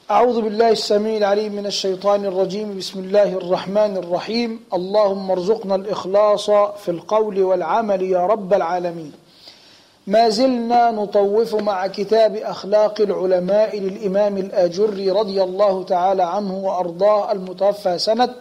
أعوذ بالله السميع العليم من الشيطان الرجيم. بسم الله الرحمن الرحيم. اللهم ارزقنا الإخلاص في القول والعمل يا رب العالمين. ما زلنا نطوف مع كتاب أخلاق العلماء للإمام الآجري رضي الله تعالى عنه وأرضاه، المتوفى سنة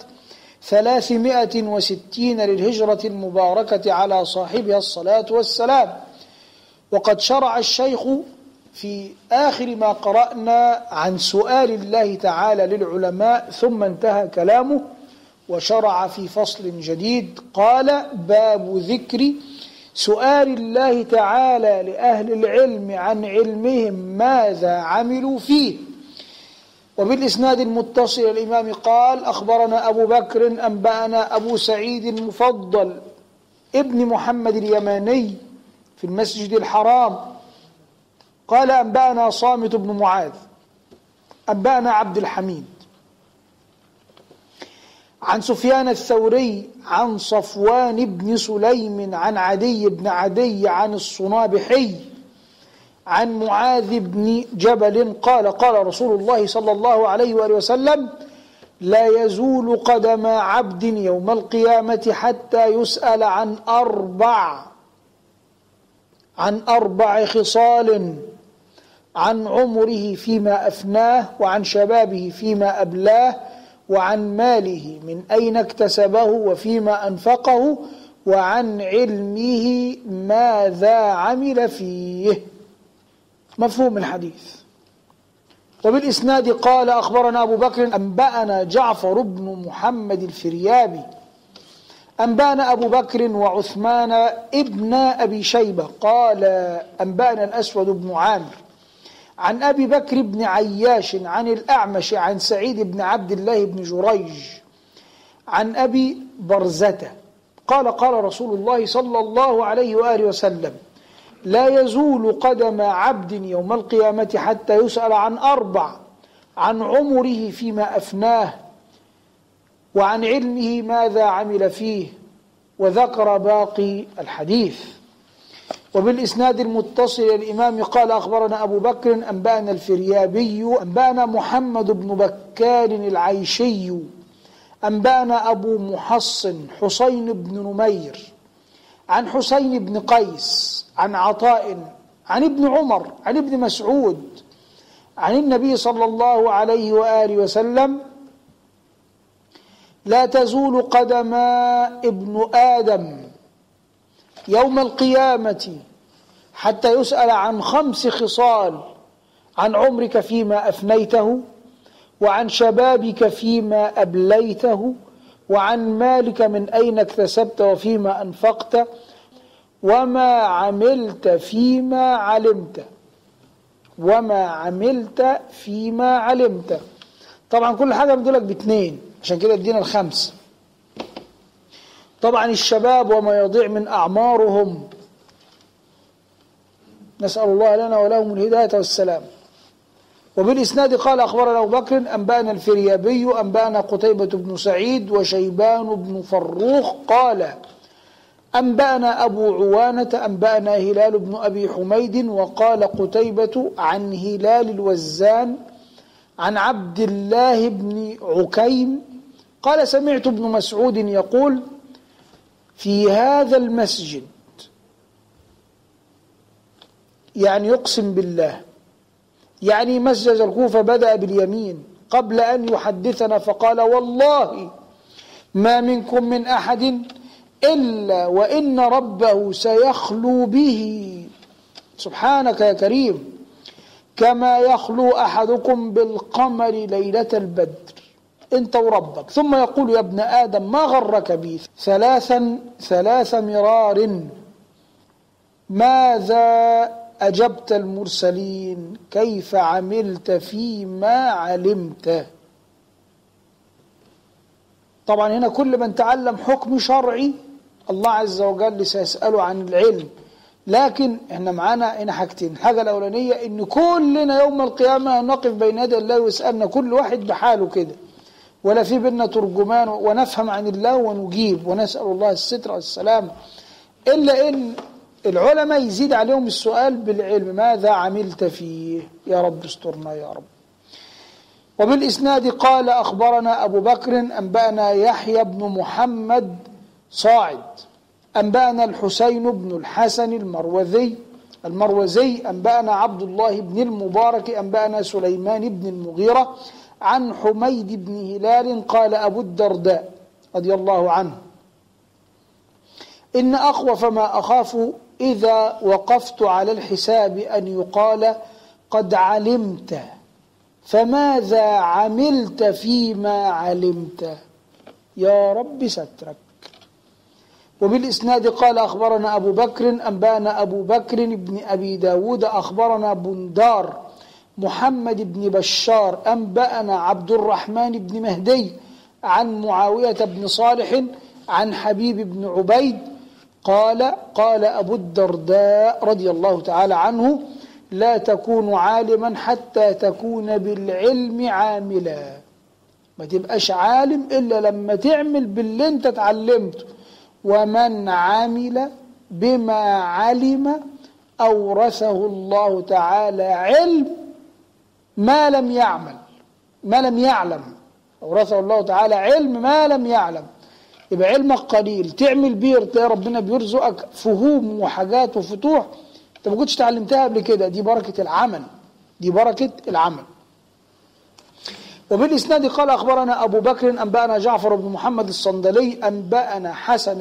360 للهجرة المباركة على صاحبها الصلاة والسلام. وقد شرع الشيخ في آخر ما قرأنا عن سؤال الله تعالى للعلماء، ثم انتهى كلامه وشرع في فصل جديد قال: باب ذكر سؤال الله تعالى لأهل العلم عن علمهم ماذا عملوا فيه. وبالإسناد المتصل الإمام قال: أخبرنا أبو بكر أنبأنا أبو سعيد المفضل ابن محمد اليماني في المسجد الحرام قال: أنبأنا صامت بن معاذ أنبأنا عبد الحميد عن سفيان الثوري عن صفوان بن سليم عن عدي بن عدي عن الصنابحي عن معاذ بن جبل قال: قال رسول الله صلى الله عليه وآله وسلم: لا يزول قدم عبد يوم القيامة حتى يسأل عن أربع خصال: عن عمره فيما أفناه، وعن شبابه فيما أبلاه، وعن ماله من أين اكتسبه وفيما أنفقه، وعن علمه ماذا عمل فيه. مفهوم الحديث. وبالإسناد قال: أخبرنا أبو بكر أنبأنا جعفر بن محمد الفريابي أنبأنا أبو بكر وعثمان ابن أبي شيبة قال: أنبأنا الأسود بن عامر عن أبي بكر بن عياش عن الأعمش عن سعيد بن عبد الله بن جريج عن أبي برزة قال: قال رسول الله صلى الله عليه وآله وسلم: لا يزول قدم عبد يوم القيامة حتى يسأل عن أربع: عن عمره فيما أفناه، وعن علمه ماذا عمل فيه. وذكر باقي الحديث. وبالإسناد المتصل الإمام قال: أخبرنا أبو بكر أنبأنا الفريابي أنبأنا محمد بن بكار العيشي أنبأنا أبو محصن حسين بن نمير عن حسين بن قيس عن عطاء عن ابن عمر عن ابن مسعود عن النبي صلى الله عليه وآله وسلم: لا تزول قدم ابن آدم يوم القيامة حتى يسأل عن 5 خصال: عن عمرك فيما أفنيته، وعن شبابك فيما أبليته، وعن مالك من أين اكتسبت وفيما أنفقت، وما عملت فيما علمت. وما عملت فيما علمت. طبعا كل حاجة بدولك ب2، عشان كده ادينا ال5. طبعا الشباب وما يضيع من أعمارهم، نسأل الله لنا ولهم الهداية والسلام. وبالإسناد قال: أخبرنا أبو بكر أنبأنا الفريابي أنبأنا قتيبة بن سعيد وشيبان بن فروخ قال: أنبأنا أبو عوانة أنبأنا هلال بن أبي حميد. وقال قتيبة عن هلال الوزان عن عبد الله بن عكيم قال: سمعت ابن مسعود يقول: في هذا المسجد، يعني يقسم بالله، يعني مسجد الكوفة، بدأ باليمين قبل أن يحدثنا فقال: والله ما منكم من أحد إلا وإن ربه سيخلو به، سبحانك يا كريم، كما يخلو أحدكم بالقمر ليلة البدر، أنت وربك، ثم يقول: يا ابن آدم ما غرك بي 3 مرار، ماذا أجبت المرسلين، كيف عملت فيما علمت. طبعا هنا كل من تعلم حكم شرعي الله عز وجل سيسأله عن العلم، لكن احنا معانا هنا حاجتين. الحاجة الأولانية إن كلنا يوم القيامة نقف بين يدي الله ويسألنا كل واحد بحاله كده، ولا في بيننا ترجمان، ونفهم عن الله ونجيب، ونسأل الله الستر والسلام. إلا إن العلماء يزيد عليهم السؤال بالعلم: ماذا عملت فيه؟ يا رب استرنا يا رب. وبالإسناد قال أخبرنا أبو بكر أنبأنا يحيى بن محمد صاعد أنبأنا الحسين بن الحسن المروزي أنبأنا عبد الله بن المبارك أنبأنا سليمان بن المغيرة عن حميد بن هلال قال أبو الدرداء رضي الله عنه: إن أخوف ما أخاف إذا وقفت على الحساب أن يقال قد علمت فماذا عملت فيما علمت. يا رب سترك. وبالإسناد قال أخبرنا أبو بكر أنبأنا أبو بكر بن أبي داود أخبرنا بندار محمد بن بشار أنبأنا عبد الرحمن بن مهدي عن معاوية بن صالح عن حبيب بن عبيد قال أبو الدرداء رضي الله تعالى عنه: لا تكون عالما حتى تكون بالعلم عاملا. ما تبقاش عالم إلا لما تعمل باللي انت اتعلمته. ومن عمل بما علم أورثه الله تعالى علم ما لم يعلم أورثه الله تعالى علم ما لم يعلم. يبقى علمك قليل تعمل بيه تلاقي ربنا بيرزقك فهوم وحاجات وفتوح انت ما كنتش تعلمتها قبل كده. دي بركة العمل. وبالإسناد قال أخبرنا أبو بكر أنبأنا جعفر بن محمد الصندلي أنبأنا حسن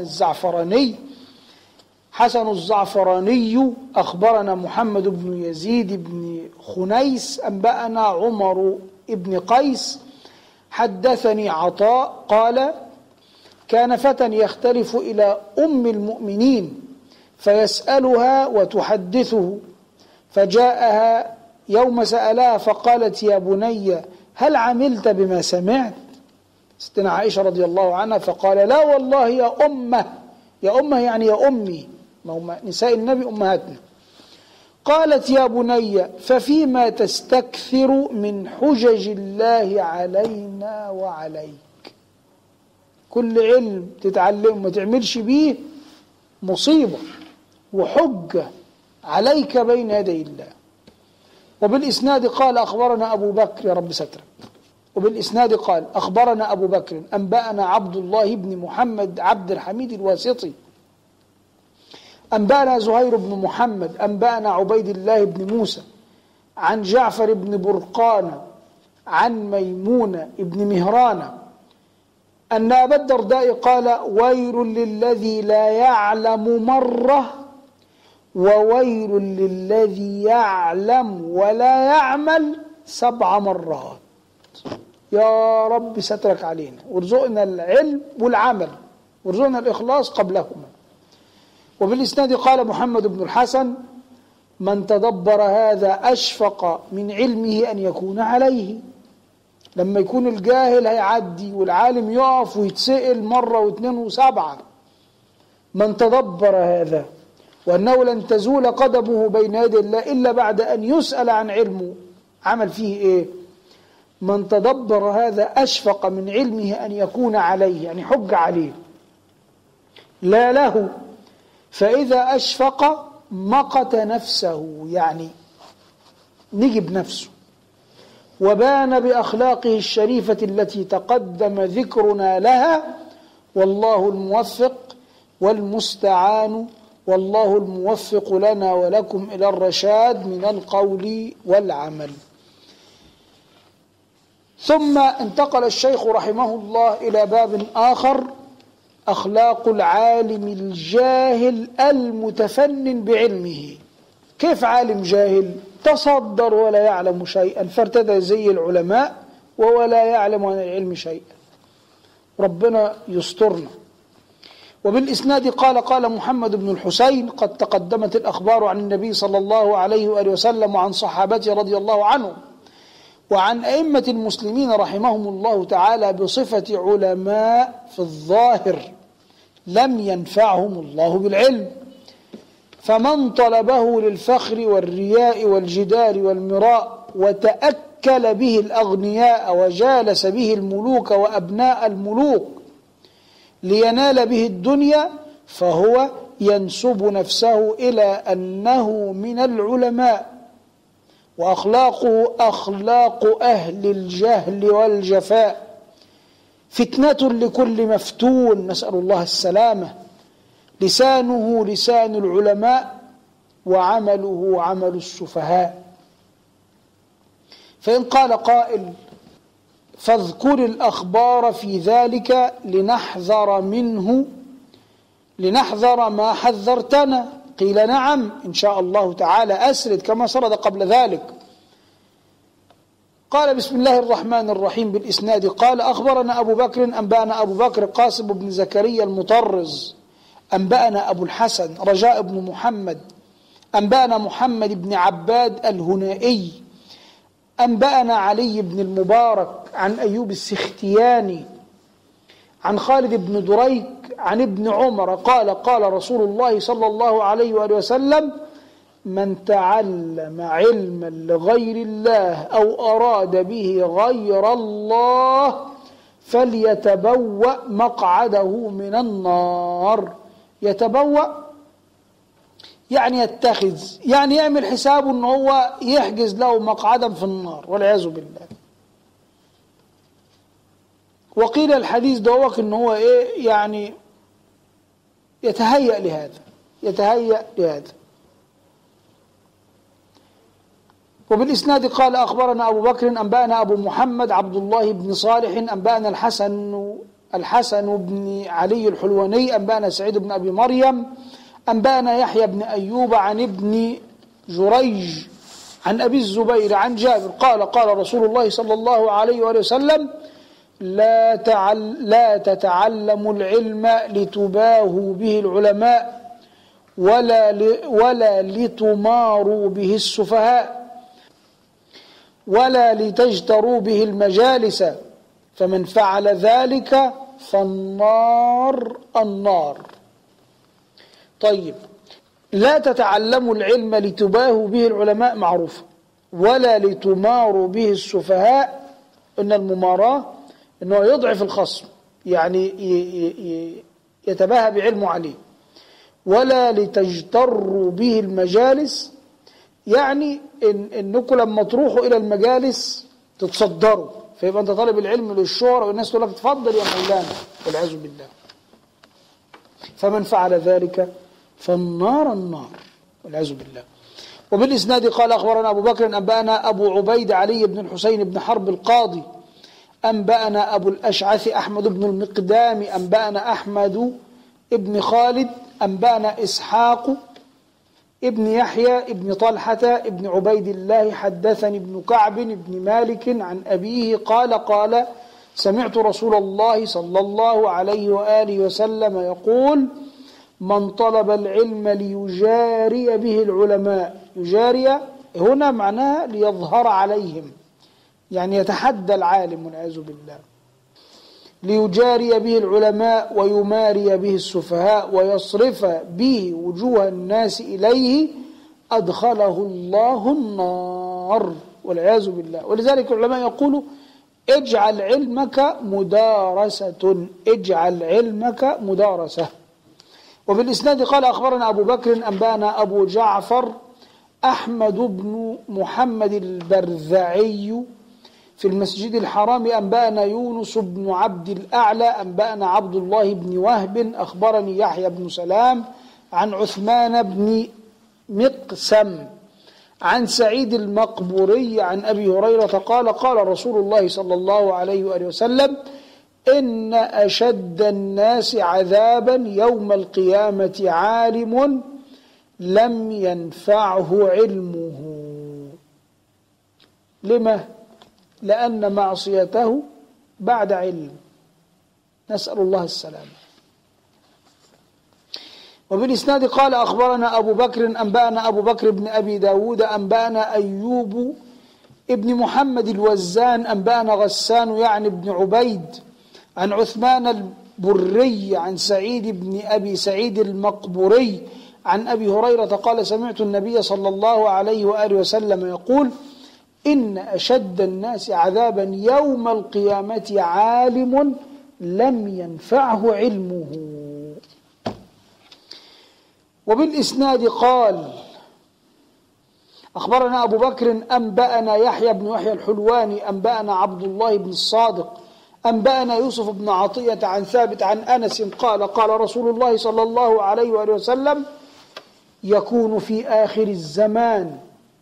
الزعفراني أخبرنا محمد بن يزيد بن خنيس أنبأنا عمر بن قيس حدثني عطاء قال: كان فتى يختلف إلى أم المؤمنين فيسألها وتحدثه، فجاءها يوم سألها فقالت: يا بني هل عملت بما سمعت؟ ستنا عائشة رضي الله عنها فقال: لا والله يا أمه. يا أمه يعني يا أمي، ما هم نساء النبي أمهاتنا. قالت: يا بني ففيما تستكثر من حجج الله علينا وعليك. كل علم تتعلم ما تعملش بيه مصيبة وحجة عليك بين يدي الله. وبالإسناد قال أخبرنا أبو بكر، يا رب سترك. وبالإسناد قال أخبرنا أبو بكر أنبأنا عبد الله بن محمد عبد الحميد الواسطي أنبأنا زهير بن محمد أنبأنا عبيد الله بن موسى عن جعفر بن برقان عن ميمون بن مهران أن أبا الدرداء قال: ويل للذي لا يعلم مرة وويل للذي يعلم ولا يعمل 7 مرات. يا رب سترك علينا وارزقنا العلم والعمل وارزقنا الإخلاص قبلهما. وبالإسناد قال محمد بن الحسن: من تدبر هذا أشفق من علمه أن يكون عليه. لما يكون الجاهل هيعدي والعالم يقف ويتسئل مرة و2 و7. من تدبر هذا وأنه لن تزول قدمه بين يدي الله إلا بعد أن يسأل عن علمه عمل فيه إيه. من تدبر هذا أشفق من علمه أن يكون عليه، يعني حج عليه لا له، فإذا أشفق مقت نفسه، يعني نجب نفسه، وبان بأخلاقه الشريفة التي تقدم ذكرنا لها. والله الموفق والمستعان، والله الموفق لنا ولكم إلى الرشاد من القول والعمل. ثم انتقل الشيخ رحمه الله إلى باب آخر: أخلاق العالم الجاهل المتفنن بعلمه. كيف عالم جاهل تصدر ولا يعلم شيئا فارتدى زي العلماء وهو لا يعلم عن العلم شيئا؟ ربنا يسترنا. وبالإسناد قال محمد بن الحسين: قد تقدمت الأخبار عن النبي صلى الله عليه وآله وسلم وعن صحابته رضي الله عنهم وعن أئمة المسلمين رحمهم الله تعالى بصفة علماء في الظاهر لم ينفعهم الله بالعلم، فمن طلبه للفخر والرياء والجدال والمراء وتأكل به الأغنياء وجالس به الملوك وأبناء الملوك لينال به الدنيا فهو ينسب نفسه إلى أنه من العلماء، وأخلاقه أخلاق أهل الجهل والجفاء، فتنة لكل مفتون، نسأل الله السلامة. لسانه لسان العلماء وعمله عمل السفهاء. فإن قال قائل فاذكر الأخبار في ذلك لنحذر منه، لنحذر ما حذرتنا، قيل نعم إن شاء الله تعالى أسرد كما سرد قبل ذلك. قال بسم الله الرحمن الرحيم بالإسناد قال أخبرنا أبو بكر أنبأنا أبو بكر قاسم بن زكريا المطرز أنبأنا أبو الحسن رجاء بن محمد أنبأنا محمد بن عباد الهنائي أنبأنا علي بن المبارك عن أيوب السختياني عن خالد بن دريك عن ابن عمر قال قال رسول الله صلى الله عليه وآله وسلم من تعلم علما لغير الله أو أراد به غير الله فليتبوأ مقعده من النار. يتبوأ يعني يتخذ، يعني يعمل حسابه أنه هو يحجز له مقعدا في النار والعياذ بالله. وقيل الحديث دوك أنه هو يعني يتهيأ لهذا. وبالإسناد قال أخبرنا أبو بكر أنبأنا أبو محمد عبد الله بن صالح أنبأنا الحسن بن علي الحلواني أنبأنا سعيد بن أبي مريم أنبأنا يحيى بن أيوب عن ابن جريج عن أبي الزبير عن جابر قال قال رسول الله صلى الله عليه وآله وسلم لا تتعلموا العلم لتباهوا به العلماء ولا لتماروا به السفهاء ولا لتجتروا به المجالس، فمن فعل ذلك فالنار النار. طيب، لا تتعلموا العلم لتباهوا به العلماء معروفة، ولا لتماروا به السفهاء، إن المماراة إنه يضعف الخصم، يعني يتباهى بعلمه عليه. ولا لتجتروا به المجالس، يعني إنكم لما تروحوا إلى المجالس تتصدروا، فيبقى أنت طالب العلم للشهرة والناس تقول لك تفضل يا مولانا والعياذ بالله. فمن فعل ذلك فالنار النار والعياذ بالله. وبالإسناد قال أخبرنا أبو بكر أنبأنا أبو عبيد علي بن الحسين بن حرب القاضي أنبأنا أبو الأشعث أحمد بن المقدام أنبأنا أحمد ابن خالد أنبأنا إسحاق ابن يحيى ابن طلحة ابن عبيد الله حدثني ابن كعب ابن مالك عن أبيه قال قال سمعت رسول الله صلى الله عليه وآله وسلم يقول من طلب العلم ليجاري به العلماء، يجاري هنا معناها ليظهر عليهم، يعني يتحدى العالم والعياذ بالله، ليجاري به العلماء ويماري به السفهاء ويصرف به وجوه الناس إليه أدخله الله النار والعياذ بالله. ولذلك العلماء يقولوا اجعل علمك مدارسة، اجعل علمك مدارسة. وبالإسناد قال أخبرنا أبو بكر أنبأنا أبو جعفر أحمد بن محمد البرذعي في المسجد الحرام أنبأنا يونس بن عبد الأعلى أنبأنا عبد الله بن وهب أخبرني يحيى بن سلام عن عثمان بن مقسم عن سعيد المقبوري عن أبي هريرة قال قال رسول الله صلى الله عليه وآله وسلم إن أشد الناس عذابا يوم القيامة عالم لم ينفعه علمه. لما؟ لأن معصيته بعد علم، نسأل الله السلامة. وبالإسناد قال أخبرنا أبو بكر أنبأنا أبو بكر بن أبي داود أنبأنا أيوب ابن محمد الوزان أنبأنا غسان يعني ابن عبيد عن عثمان البري عن سعيد بن أبي سعيد المقبوري عن أبي هريرة قال سمعت النبي صلى الله عليه وآله وسلم يقول إن أشد الناس عذابا يوم القيامة عالم لم ينفعه علمه. وبالإسناد قال أخبرنا أبو بكر أنبأنا يحيى بن يحيى الحلواني أنبأنا عبد الله بن الصادق أنبأنا يوسف بن عطية عن ثابت عن أنس قال قال رسول الله صلى الله عليه وآله وسلم يكون في آخر الزمان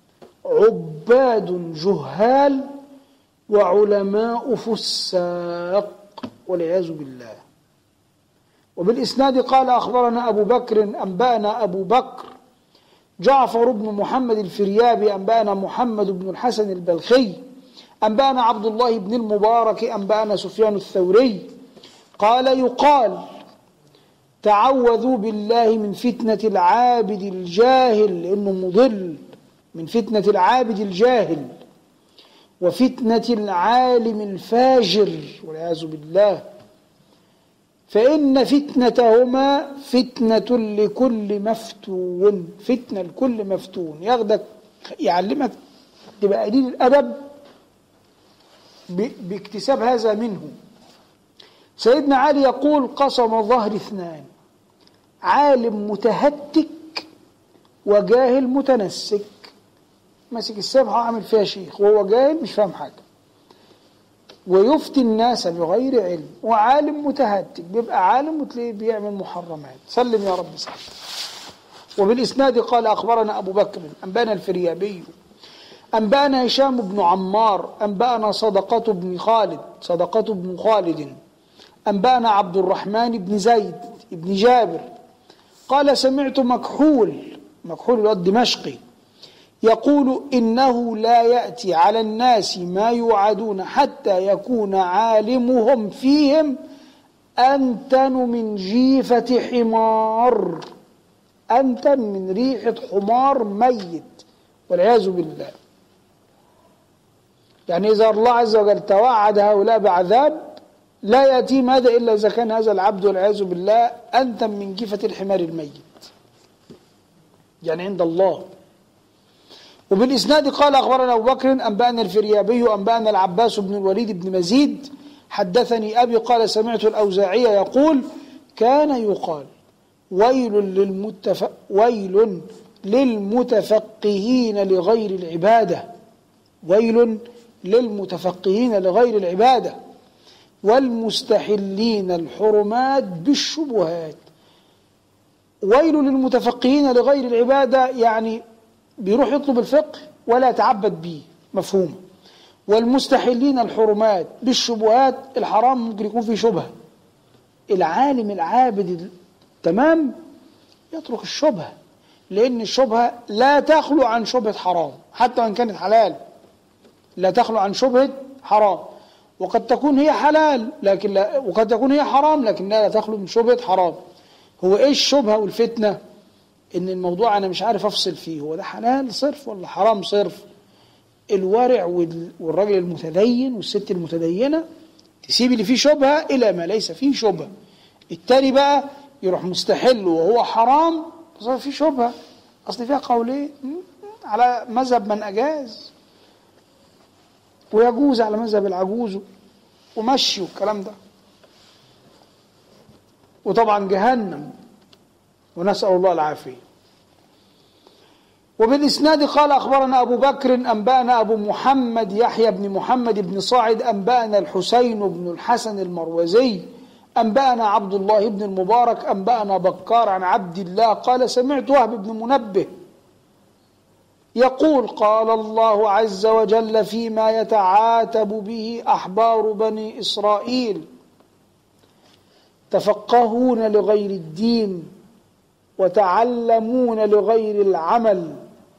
عباد جهال وعلماء فساق والعياذ بالله. وبالإسناد قال أخبرنا أبو بكر أنبأنا أبو بكر جعفر بن محمد الفريابي أنبأنا محمد بن الحسن البلخي أنبأنا عبد الله بن المبارك أنبأنا سفيان الثوري قال يقال تعوذوا بالله من فتنة العابد الجاهل لأنه مضل، من فتنة العابد الجاهل وفتنة العالم الفاجر والعياذ بالله، فإن فتنتهما فتنة لكل مفتون، فتنة لكل مفتون. ياخدك يعلمك تبقى قليل الأدب باكتساب هذا منه. سيدنا علي يقول قسم ظهر اثنان، عالم متهتك وجاهل متنسك، ماسك السبحة وعامل فيها شيخ وهو جاهل مش فاهم حاجة، ويفتي الناس بغير علم، وعالم متهتك بيبقى عالم وتلاقيه بيعمل محرمات. سلم يا رب سلم. وبالإسناد قال أخبرنا أبو بكر أنبأنا الفريابي أنبأنا هشام بن عمار أنبأنا صدقة بن خالد أنبأنا عبد الرحمن بن زيد بن جابر قال سمعت مكحول الدمشقي يقول إنه لا يأتي على الناس ما يوعدون حتى يكون عالمهم فيهم أنتن من جيفة حمار، أنتن من ريحة حمار ميت والعياذ بالله. يعني إذا الله عز وجل توعد هؤلاء بعذاب لا يأتيهم هذا إلا إذا كان هذا العبد والعياذ بالله أنتن من جيفة الحمار الميت، يعني عند الله. وبالإسناد قال أخبرنا أبو بكر أنبأنا الفريابي أنبأنا العباس بن الوليد بن مزيد حدثني أبي قال سمعت الأوزاعي يقول كان يقال ويل للمتفقهين لغير العبادة، ويل للمتفقهين لغير العبادة والمستحلين الحرمات بالشبهات. ويل للمتفقهين لغير العبادة يعني بيروح يطلب الفقه ولا يتعبد به، مفهوم. والمستحلين الحرمات بالشبهات، الحرام ممكن يكون فيه شبهة، العالم العابد تمام يترك الشبهة، لأن الشبهة لا تخلو عن شبهة حرام حتى وإن كانت حلال، لا تخلو عن شبهة حرام، وقد تكون هي حلال لكن لا، وقد تكون هي حرام لكنها لا تخلو من شبهة حرام. هو إيه الشبهة والفتنة؟ إن الموضوع أنا مش عارف أفصل فيه، هو ده حلال صرف ولا حرام صرف؟ الورع والراجل المتدين والست المتدينة تسيب اللي فيه شبهة إلى ما ليس فيه شبهة. التاني بقى يروح مستحل وهو حرام صار فيه شبهة، أصل فيها قولين على مذهب من أجاز ويجوز على مذهب العجوز ومشي والكلام ده، وطبعا جهنم ونسأل الله العافية. وبالإسناد قال أخبرنا أبو بكر أنبأنا أبو محمد يحيى بن محمد بن صاعد أنبأنا الحسين بن الحسن المروزي أنبأنا عبد الله بن المبارك أنبأنا بكار عن عبد الله قال سمعت وهب بن منبه يقول قال الله عز وجل فيما يتعاتب به أحبار بني إسرائيل تفقهون لغير الدين وتعلمون لغير العمل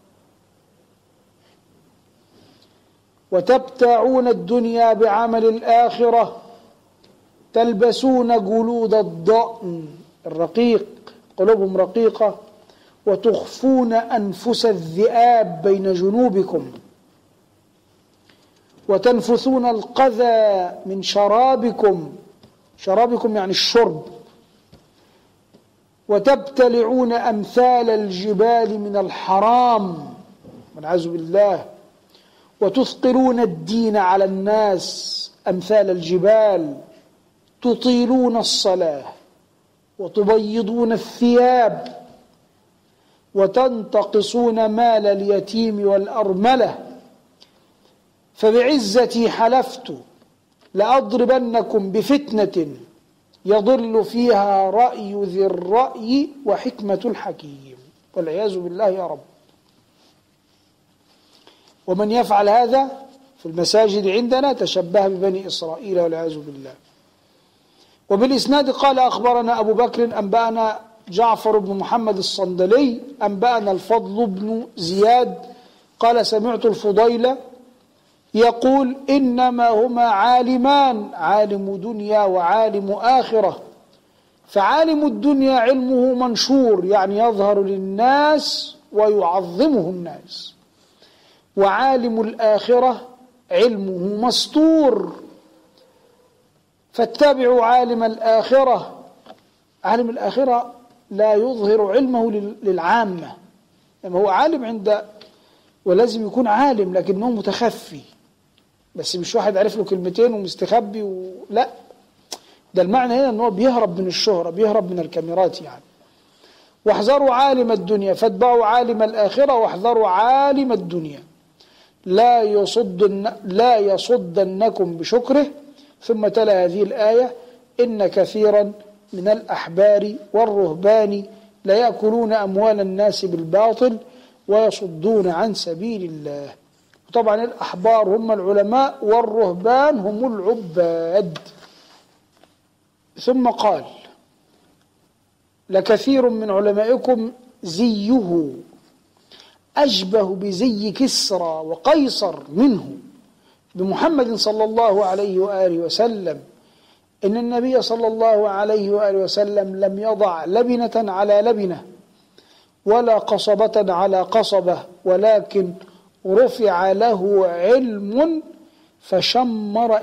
وتبتاعون الدنيا بعمل الآخرة تلبسون جلود الضأن الرقيق، قلوبهم رقيقة، وتخفون أنفس الذئاب بين جنوبكم وتنفثون القذى من شرابكم يعني الشرب، وتبتلعون أمثال الجبال من الحرام والعياذ بالله، وتثقلون الدين على الناس أمثال الجبال، تطيلون الصلاة وتبيضون الثياب وتنتقصون مال اليتيم والأرملة فبعزتي حلفت لأضربنكم بفتنة يضل فيها رأي ذي الرأي وحكمة الحكيم. والعياذ بالله يا رب. ومن يفعل هذا في المساجد عندنا تشبه ببني إسرائيل والعياذ بالله. وبالإسناد قال أخبرنا أبو بكر أنبأنا جعفر بن محمد الصندلي أنبأنا الفضل بن زياد قال سمعت الفضيل يقول إنما هما عالمان، عالم دنيا وعالم آخرة، فعالم الدنيا علمه منشور يعني يظهر للناس ويعظمه الناس، وعالم الآخرة علمه مستور، فاتبعوا عالم الآخرة. عالم الآخرة لا يظهر علمه للعامة، يعني هو عالم عند ولازم يكون عالم لكنه متخفي، بس مش واحد عارف له كلمتين ومستخبي لا، ده المعنى هنا أنه بيهرب من الشهرة، بيهرب من الكاميرات يعني. واحذروا عالم الدنيا فاتبعوا عالم الآخرة واحذروا عالم الدنيا لا يصدنكم بشكره. ثم تلا هذه الآية إن كثيرا من الأحبار والرهبان لا يأكلون أموال الناس بالباطل ويصدون عن سبيل الله. طبعا الأحبار هم العلماء والرهبان هم العباد. ثم قال لكثير من علمائكم زيه أشبه بزي كسرى وقيصر منه بمحمد صلى الله عليه وآله وسلم. إن النبي صلى الله عليه وآله وسلم لم يضع لبنة على لبنة ولا قصبة على قصبة، ولكن رفع له علم فشمر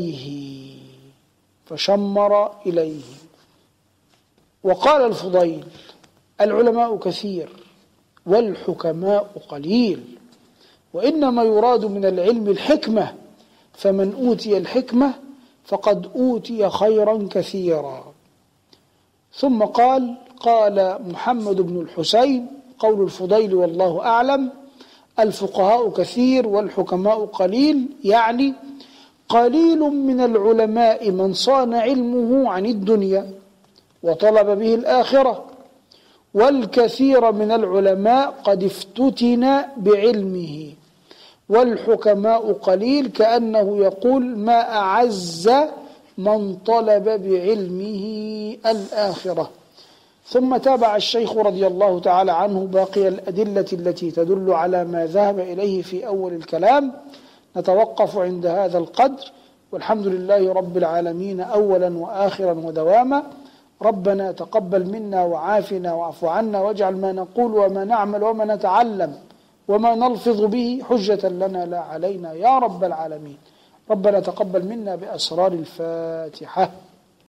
إليه. وقال الفضيل العلماء كثير والحكماء قليل، وإنما يراد من العلم الحكمة، فمن أوتي الحكمة فقد أوتي خيرا كثيرا. ثم قال محمد بن الحسين قول الفضيل والله أعلم الفقهاء كثير والحكماء قليل، يعني قليل من العلماء من صان علمه عن الدنيا وطلب به الآخرة، والكثير من العلماء قد افتتن بعلمه، والحكماء قليل، كأنه يقول ما أعز من طلب بعلمه الآخرة. ثم تابع الشيخ رضي الله تعالى عنه باقي الأدلة التي تدل على ما ذهب إليه في أول الكلام. نتوقف عند هذا القدر، والحمد لله رب العالمين أولا وآخرا ودواما. ربنا تقبل منا وعافنا واعف عنا، واجعل ما نقول وما نعمل وما نتعلم وما نلفظ به حجة لنا لا علينا يا رب العالمين. ربنا تقبل منا بأسرار الفاتحة.